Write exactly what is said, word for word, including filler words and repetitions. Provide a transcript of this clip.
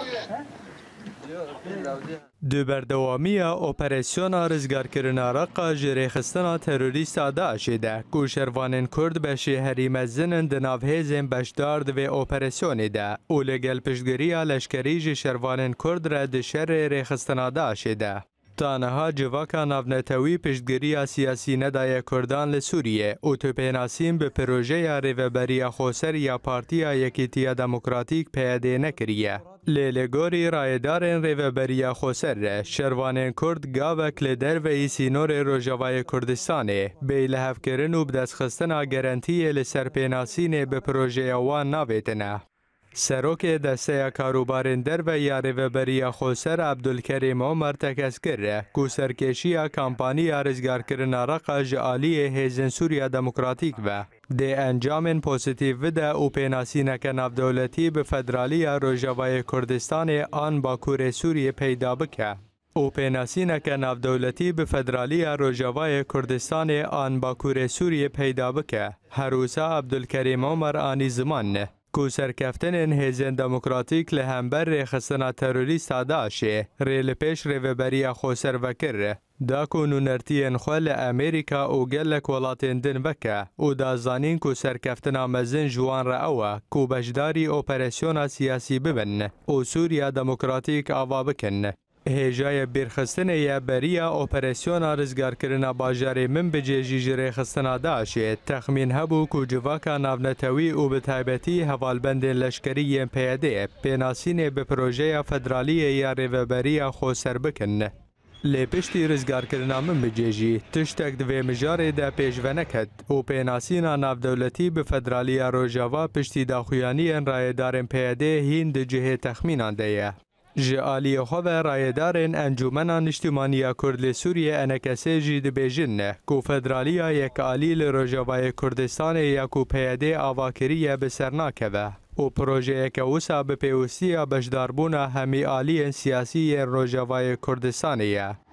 دو بردوامیه اپریسیونا رزگارکرنا رقا جریخستنا تروریستا داعش ده کو شروانین کرد به شهری مزنن دناو هیزن بشدارد و اپریسیون ده او لگل پشتگیریا لشکری جی شروانین کرد را دشر ریخستنا داعش ده. تانها جواکا ناونتوی پشتگیریا سیاسی ندای کردان لسوریه او تو پیناسیم به پروژه ریوبریا خوسر یا پارتیا یکیتیا دموکراتیک پیاده نکریه. لیلگوری رایدارن ریوبریا خوسر شروانین کرد گاوک لدر و ایسینور روژاوای کردستانه به لحف کرن و بدستخستنا گرانتی لسر پیناسین به پروژه وان ناویتنه. سروک دسته کاروبارین در و یاری و بریا خوسر عبدالکریم عمر تکس کرده کو سرکشی کامپانی رزگار کرنا رقا جعالی هیزن سوریا دموکراتیک و ده انجام پوزیتیو ده او پیناسینک ناف دولتی به فدرالی روژاوای کردستان آن باکور سوریه پیدا بکه. او پیناسینک ناف دولتی به فدرالی روژاوای کردستان آن باکور سوریه پیدا بکه. هروسا عبدالکریم عمر آنی زمان نه. کو سرکفتن هیزن دموکراتیک لهمبر ریخستنا تروریست داعشه ریل پیش ریوبریا خوسر وکر دا کو نونرتین خوال امریکا او گلک ولاتین دن وکه او دا زانین کو سرکفتنا مزن جوان را اوه کو بجداری اپریسیونا سیاسی ببن او سوریا دموکراتیک آوا بکن. هجای بیرخستن یا بریا اپریسیونا رزگار کرنا باجاری من بجیجی جری خستنا داعشه تخمین هبو کو جواکا ناونتوی او بتایبتی حوالبند لشکری پیاده پیناسین به پروژه فدرالی یا ریوبریا خوسر بکن. لی پشتی رزگار کرنا من بجیجی تشتک دوی مجاره دا پیشونکد او پیناسینا ناف دولتی به فدرالی روژاوا پشتی داخویانی ان رایدارن پیاده هین ده جهه تخمینان دیه. جعالی خواه رایدارن انجومنان اجتماعی کرد سوریه انکسی جید بیجن کو فدرالیا یک آلی لروژاوای کردستان یا کو پیاده آواکریه بسرناکه و او پروژه که اوسا به پیوستی بشداربونا همی آلی سیاسی روژاوای کردستانیه.